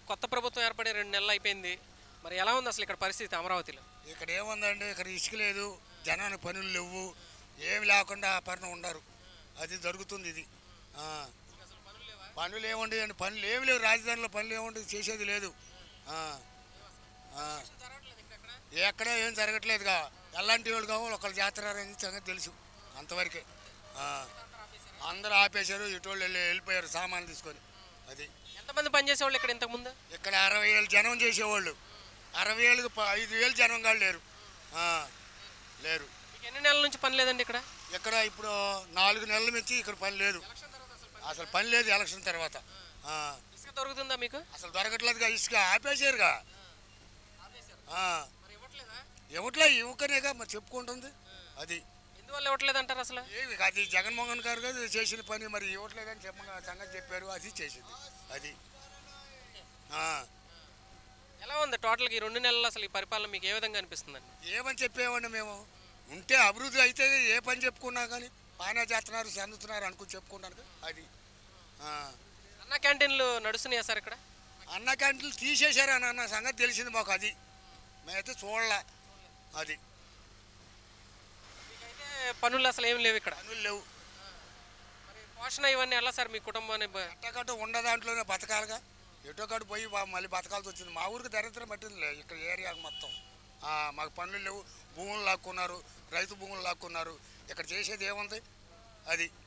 కొత్త ప్రభుత్వం ఏర్పడి 2 నెలలు అయిపోయింది. మరి ఎలా ఉంది అసలు ఇక్కడ పరిస్థితి అమరావతిలో? ఇక్కడ ఏముందండి, ఇక్కడ ఇసుక లేదు, జనానికి పనులు లేవు, ఏమి లేకుండా ఆపరణ ఉండరు. అది జరుగుతుంది ఇది. పనులు ఏముండి అండి, పనులు ఏమి లేవు, రాజధానిలో పనులు ఏముండి, చేసేది లేదు. ఎక్కడ ఏం జరగట్లేదుగా. ఎలాంటి వాళ్ళు కావాలి, ఒకళ్ళు చేస్తున్నారని సంగతి తెలుసు, అంతవరకే. అందరూ ఆపేశారు, ఇటోళ్ళు వెళ్ళిపోయారు సామాన్లు తీసుకొని. అది ఎంతమంది పనిచేసేవాళ్ళు ఇక్కడ ఇంతకుముందు? ఇక్కడ 60,000 జనం చేసేవాళ్ళు. 60,000కి 5,000 జనం కాదు లేరు. లేరు. ఎన్ని నెలల నుంచి పని లేదండి ఇక్కడ? ఇక్కడ ఇప్పుడు 4 నెలల నుంచి ఇక్కడ పని లేదు, అసలు పని లేదు. ఎలక్షన్ తర్వాత ఇసుక దొరుకుతుందా మీకు? అసలు దొరకట్లేదుగా, ఇసుక ఆపేసారుగా. ఇవ్వట్లే, ఇవ్వకనేగా మరి చెప్పుకుంటుంది. అది ఎందువల్ల ఇవ్వట్లేదు అంటారు అసలు? ఏమి అది జగన్మోహన్ గారు కదా చేసిన పని, మరి ఇవ్వట్లేదని సంగతి చెప్పారు, అది చేసింది. అది ఎలా ఉంది టోటల్గా ఈ 2 నెలలు అసలు ఈ పరిపాలన మీకు ఏ విధంగా అనిపిస్తుందండి? ఏమని చెప్పేవాడిని మేము, ఉంటే అభివృద్ధి అయితే ఏ పని చెప్పుకున్నా కానీ బాగానే చేస్తున్నారు, చెందుతున్నారు అనుకుని చెప్పుకుంటాను. అది అన్న క్యాంటీన్లు నడుస్తున్నాయా సార్ ఇక్కడ? అన్న క్యాంటీన్లు తీసేశారు అని అన్న సంగతి తెలిసింది మాకు. అది మేమైతే చూడలే. అది మీకైతే పనులు అసలు ఏం లేవు ఇక్కడ? పనులు లేవు. మరి పోషణ ఇవన్నీ ఎలా సార్ మీ కుటుంబాన్ని? ఎట్టగట్టు ఉన్న దాంట్లోనే బతకాలిగా, ఎటోకాడు పోయి మళ్ళీ బతకాల్సి వచ్చింది. మా ఊరికి దరిద్రం పట్టిందిలే ఇక్కడ ఏరియాకి మొత్తం. మాకు పనులు లేవు, భూములు లాక్కున్నారు, రైతు భూములు లాక్కున్నారు. ఇక్కడ చేసేది ఏముంది? అది